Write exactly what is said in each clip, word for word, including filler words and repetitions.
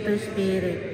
Spiritu Spirit.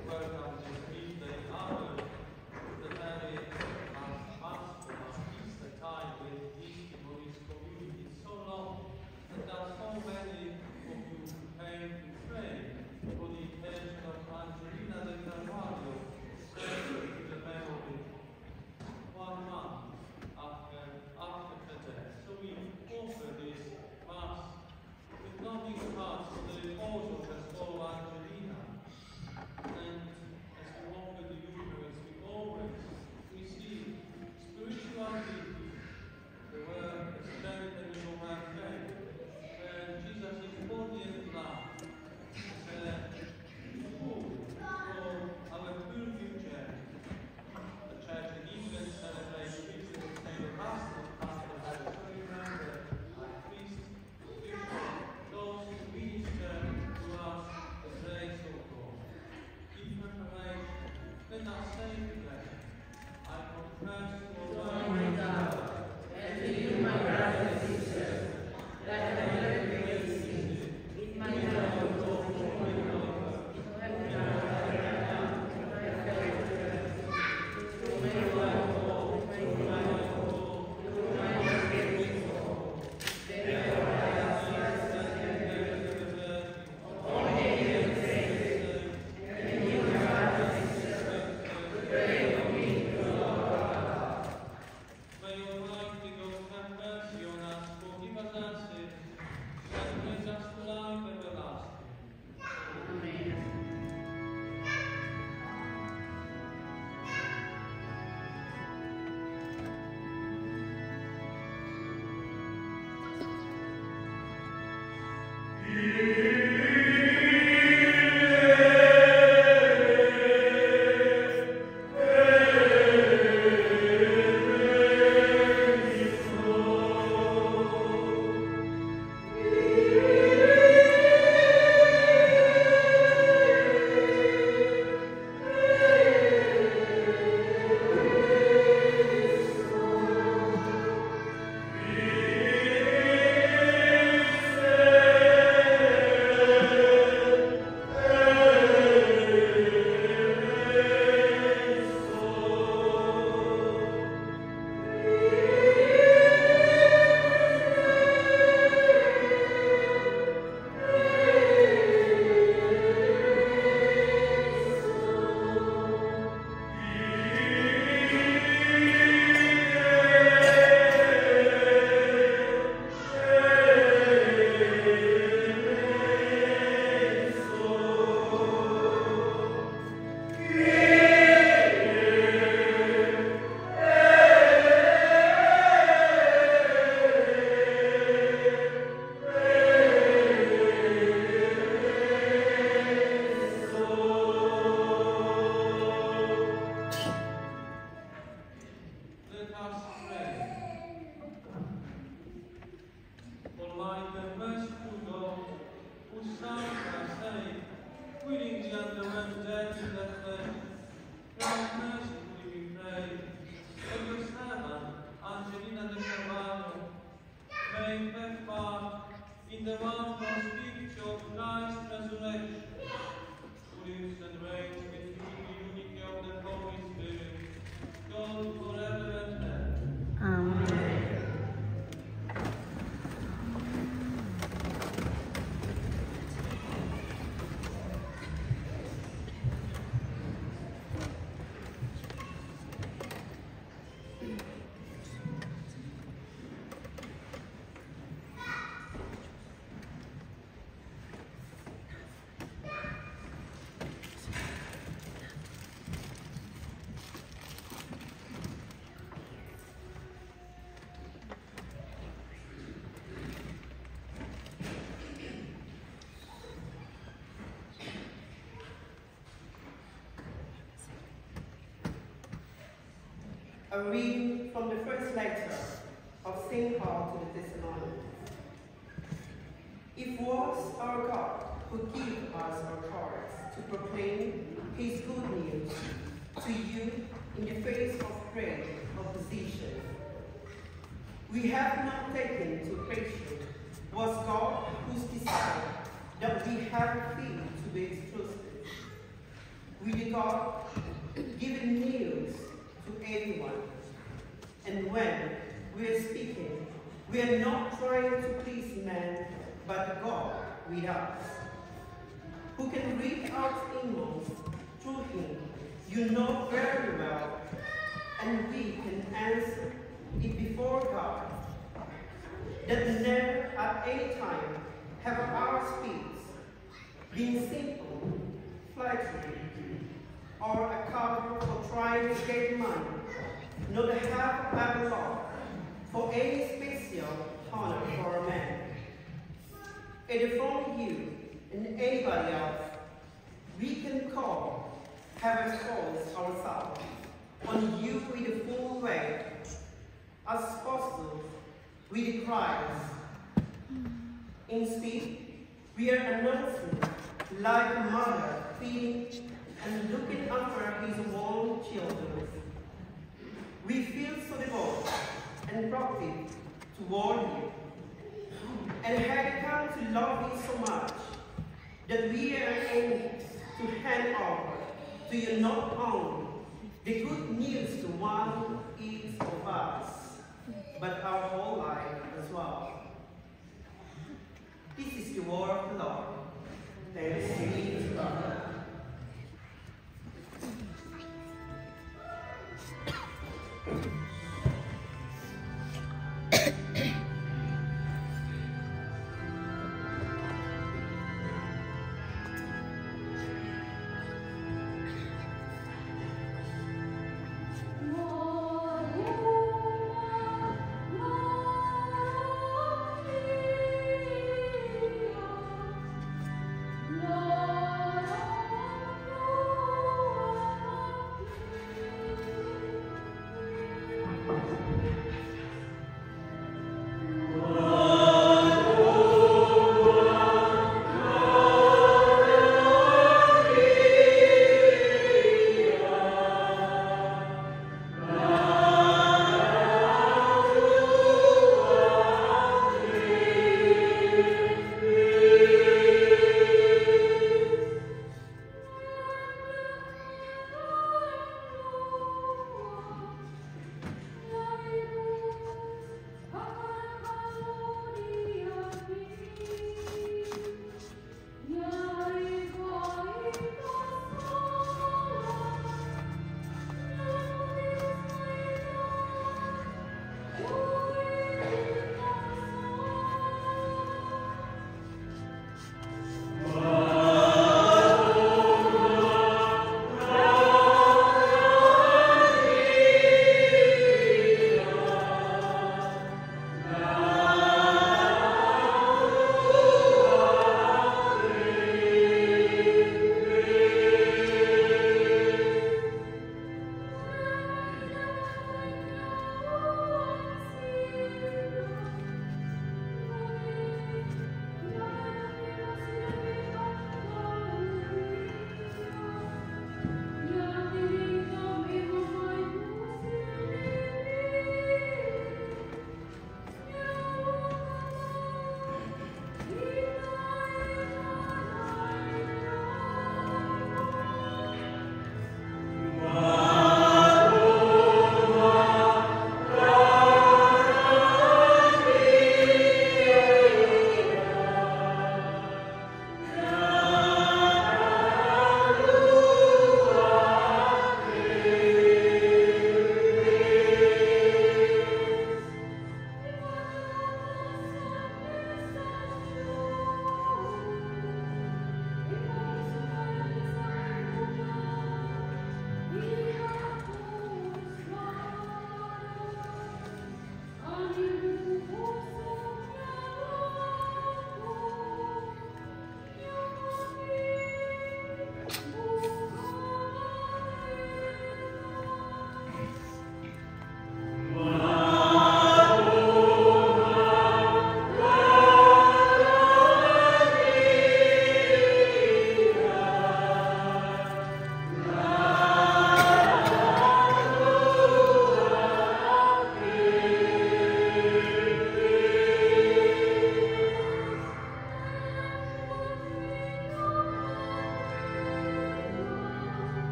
A reading from the first letter of Saint Paul to the Thessalonians. It was our God who gave us our hearts to proclaim his good news to you in the face of great opposition. We have not taken to patient was God whose desire that we have faith to be trusted. with God giving news to everyone. And when we are speaking, we are not trying to please man, but God with us, who can read our emails through him, you know very well, and we can answer it before God, that never at any time have our speech been simple, flattery, or a cover for trying to get money, nor the help of our law for any special honor for a man. Either from you and anybody else, we can call, have exposed ourselves on you with the full weight, as possible with the Christ. Instead, we are announcing like a mother feeding and looking after his own children. We feel so devoted and protective toward you, and have come to love you so much that we are aiming to hand over to you not only the good news to one each of us, but our whole life as well. This is the word of the Lord. Thanks be to God. Lord.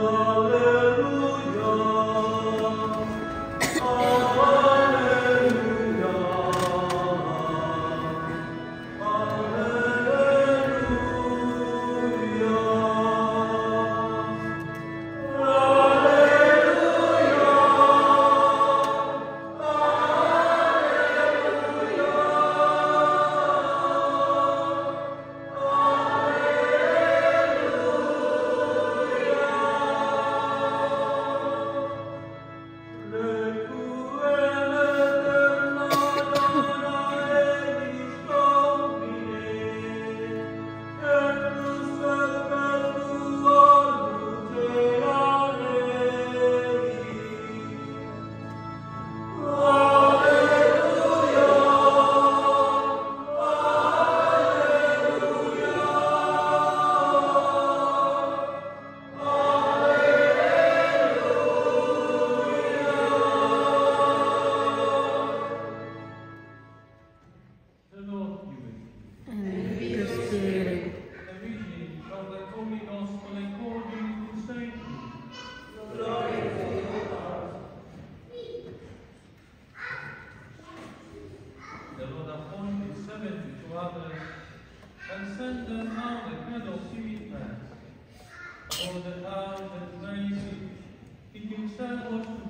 And send them out the head of sweet man, for the house that raised it, it himself was